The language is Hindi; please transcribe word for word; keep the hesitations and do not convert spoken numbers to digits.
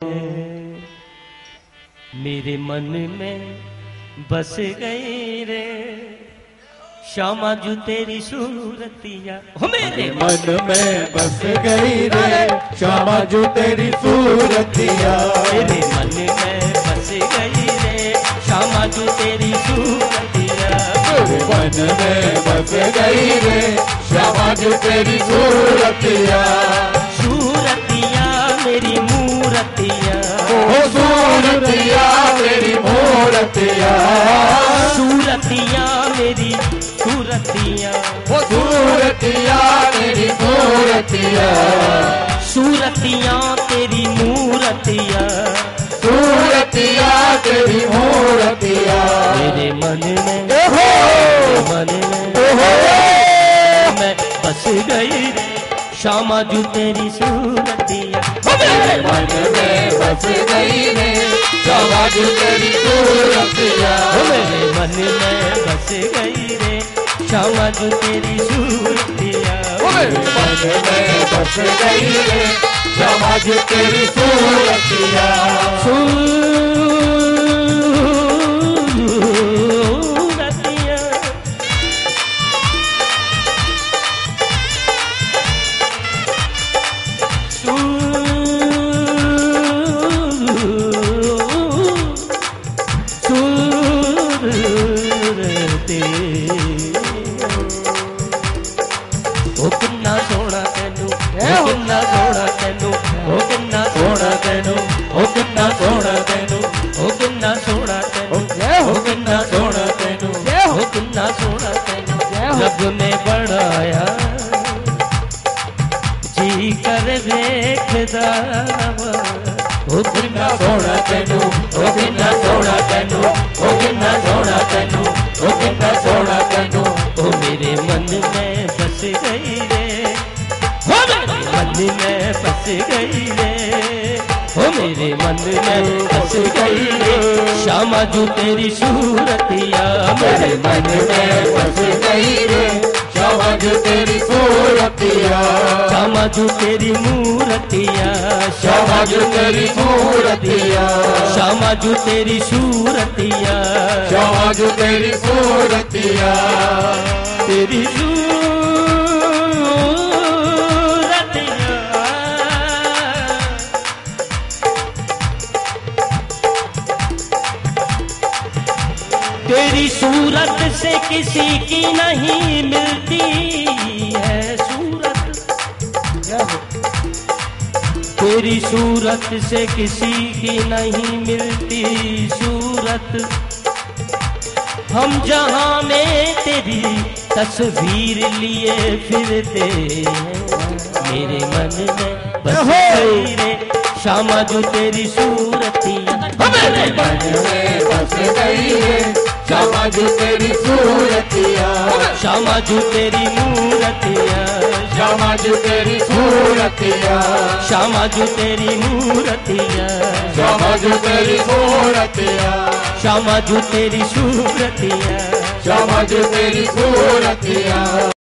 मेरे मन में बस गई रे श्यामा जू तेरी सूरतिया। हो मेरे मन में बस गई रे श्यामा जू तेरी सूरतिया। मेरे मन में बस गई रे श्यामा जू तेरी सूरतिया। मेरे मन में बस गई रे श्यामा जू तेरी सूरतिया। सूरतिया मेरी मूरतिया। ओ सूरतिया मेरी मूरतिया। सूरतिया मेरी सूरतिया। ओ सूरतिया मेरी मूरतिया। सूरतिया तेरी मूरतिया। सूरतिया तेरी मूरतिया। मेरे मन में मन में मैं बस गई रे श्यामा जू तेरी सूरतिया। मेरे मन में बस गई रे श्यामा जू तेरी सूरतिया। मेरे मन में बस गई रे श्यामा जू तेरी सूरतिया। मेरे मन में बस गई रे श्यामा जू तेरी सूरतिया। ओ किन्ना सोना तेनू, ओ किन्ना सोना तेनू, ओ किन्ना सोना तेनू, ओ किन्ना सोना तेनू, ओ किन्ना सोना तेनू, ओ किन्ना सोना तेनू, ओ किन्ना सोना तेनू रब ने बनाया जी कर देखदा। ओ किन्ना सोना तेनू, ओ किन्ना सोना तेनू, ओ किन्ना सोना तेनू, ओ किन्ना सोना तेनू। ओ मेरे मन में बस गई रे, हो मेरे मन में बस गई रे, हो मेरे मन में बस गई रे श्यामा जू तेरी सूरतिया। मेरे मन में बस गई रे श्यामा जू तेरी सूरतिया। श्यामा जू तेरी मूरतिया। श्यामा जू तेरी सूरतिया। श्यामा जू तेरी सूरतिया। श्यामा जू तेरी सूरतिया। तेरी सूरतिया। तेरी सूरत से किसी की नहीं मिलती है सूरत। तेरी सूरत से किसी की नहीं मिलती सूरत। हम जहां में तेरी तस्वीर लिए फिरते हैं। मेरे मन में बस गई रे श्यामा जू तेरी सूरतिया। मेरे मन में बस गई रे श्यामा जू तेरी सूरतिया। श्यामा जू तेरी मूरतिया। श्यामा जू तेरी सूरतिया। श्यामा जू तेरी मूरतिया। श्यामा जू तेरी सूरतिया। श्यामा जू तेरी सूरतिया। श्यामा जू तेरी सूरतिया।